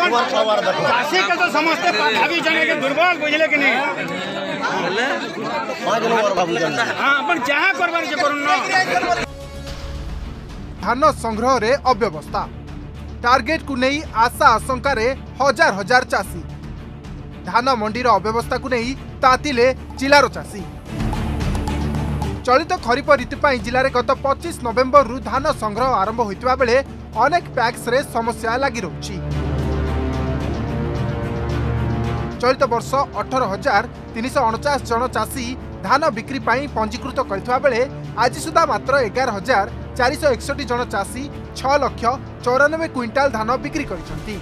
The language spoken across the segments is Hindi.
चाषी के तो समझते भाभी जाने के दुर्बल बुझले कि नहीं हां पर जहां करबार जे करूँ न धान संग्रह रे अव्यवस्था टार्गेट को नहीं आशा आशंका रे हजार हजार चाषी धान मंडी रो अव्यवस्था को नहीं तातिले जिलार चाषी चलित खरीफ ऋतु जिले में गत 25 नवेम्बर रु धान संग्रह आरंभ होता बेले अनेक पैक्स रे समस्या लगी रही चलित वर्ष 18,349 जन चाषी धान बिक्री पंजीकृत करथिबा बेले आज सुधा मात्र 11,461 जन चाषी 6,94,000 क्विंटाल धान बिक्री करिसंती।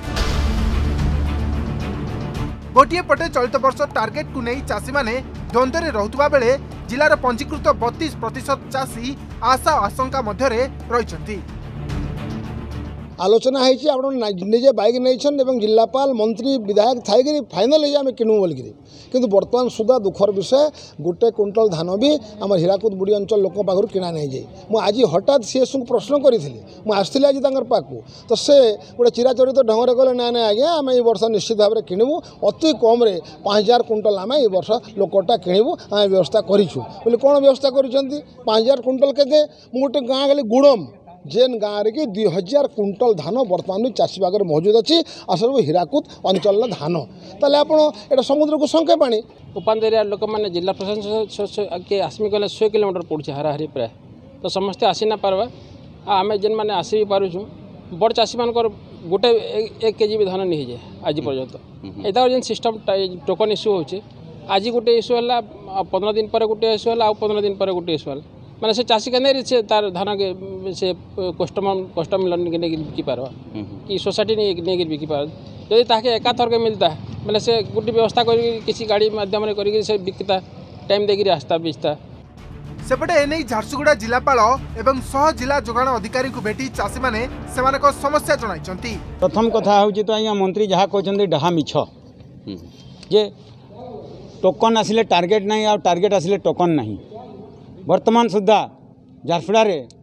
गोटे पटे चलित वर्ष टार्गेट को नहीं चाषी माने द्वंद्व में रहुतबा बेले जिलार पंजीकृत 32% चाषी आशा आशंका मध्य रही आलोचना है निजे बैग नहीं जिलापाल मंत्री विधायक थी फाइनाल आम किणु बोलिक किंतु बर्तमान सुधा दुखर विषय गोटे क्विंटल धान भी आम हीराकुद बुड़ी अंचल लोक पाखर किणा नहीं जाए मुझे हठात सीएस को प्रश्न करी मुझे आज पाखु तो से गोटे चिराचरित ढंग से कहले ना ना आज्ञा आम ये वर्ष निश्चित भाव में किणु अति कम 5,000 क्विंटल आम ये वर्ष लोकटा किणु आम व्यवस्था करूँ बोले कौन व्यवस्था कर 5,000 क्विंटल के गोटे गाँ खाली गुड़म जेन गाँव रे कि 2,000 क्विंटल धान बर्तमान चाषी बाग मौजूद अच्छी आ सब हीराकुद अंचल धान ताले आप समुद्र को संखे पानी उपांतरिया लोक मैंने जिला प्रशासन के आसमी गले 100 किलोमीटर पड़े हाराहारी प्राय तो समस्ते आसी ना पार्बा आम जेन मैंने आसी भी पारुँ बड़ चाषी मान गोटे 1 केजी भी धान नहीं जाए आज पर्यंत एदा जेन सिस्टम टोकन इश्यू होचे आज गोटे इश्यू है 15 दिन पर गोटे इश्यू है 15 दिन पर गोटे इश्यू है माने से चाषी के नहीं से तार धान के से कस्टमर नहीं बिकी पार कि सोसाइटी नहीं बिकी पार जदि ताके एका थर के मिलता माने से गोटे व्यवस्था कर किसी गाड़ी माध्यम से बिकता टाइम देकर आसता बेचता सेपटे एने झारसुगुड़ा जिलापाल एवं सह जिला जोगाण अधिकारी को भेटी चाषी माने सेमानक समस्या जणाइछंती। प्रथम कथा होची तो आज्ञा मंत्री जहाँ कहते डाहा मिछ जे टोकन आसिले टार्गेट नहीं आ टार्गेट आसिले टोकन नहीं वर्तमान सुधा झारसुगुड़ा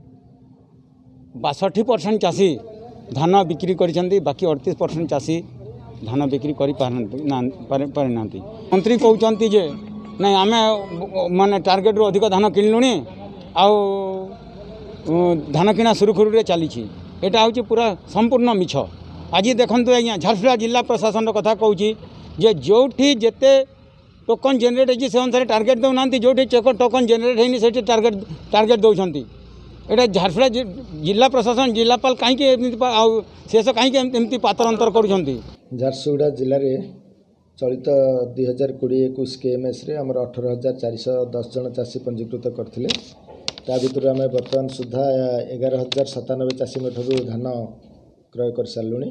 62% चाषी धान बिक्री करिसेंती बाकी 38% चाषी धान बिक्री करि पारि नांती मंत्री कहउचंती जे नहीं आमे माने टार्गेट रो अधिक धान किणलुनी आउ धान किना सुरुखुरु चली एटा हूँ पूरा संपूर्ण मिछ। आज देखंतु आज्ञा झारसुगुड़ा जिला प्रशासन कथा कहूँ जे जोठी जेते टोकन जेनेट होती से अनुसार टार्गेट दौना जो टोकन जेनेट होनी से टार्गेट दौरान यहाँ झारसुगुड़ा जिला प्रशासन जिलापाल कहीं शेष कहीं पातर अंतर कर झारसुगुड़ा जिले में चलित 2020-21 KMS रे आमर 18,410 जन चाषी पंजीकृत करथिले ता भितर आम बर्तमान सुधा 11,097 चाषी धान क्रय कर सारूँ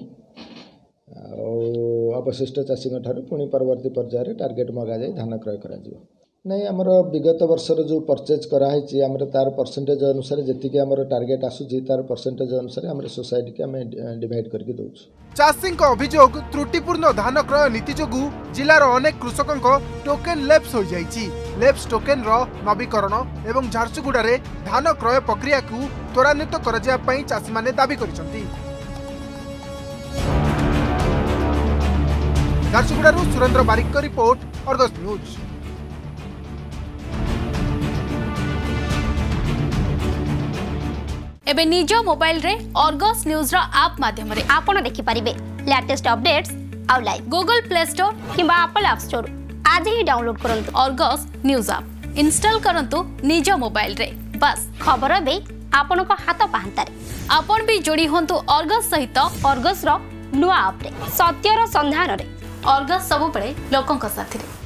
अवशिष्ट चाषी पुणी परवर्ती पर्यायर टार्गेट मगा जाए धान क्रय करा नहीं आमर विगत वर्षर जो परचेज कराई आम तार परसेंटेज अनुसार जी आम टार्गेट आसूँ तार परसेंटेज अनुसार आम सोसाइटी के आम डिवाइड करके दौर। चाषी अभियोग त्रुटिपूर्ण धान क्रय नीति जोगु जिलार अनेक कृषकों टोकेन लेप्स हो जाइछि। लेप्स टोकेन रो नवीकरण एवं झारसुगुड़ा रे धान क्रय प्रक्रिया को त्वरान्वित करा पई चाषी माने दाबी करिसंती। Jharsuguda Surendra Barik report Argus news. एबे निज मोबाइल रे अर्गस न्यूज रा ऐप माध्यम रे आपण देखि परिबे लेटेस्ट अपडेट्स आ लाइव गूगल प्ले स्टोर किबा एप्पल ऐप स्टोर आज ही डाउनलोड करंतु अर्गस न्यूज ऐप इंस्टॉल करंतु निज मोबाइल रे बस खबर बे आपण को हाथ पाहंता रे आपण भी जोड़ी होंतु अर्गस सहित अर्गस रो नुआ ऐप रे सत्यर संधान रे अर्गस सब पळे लोकन का साथी रे।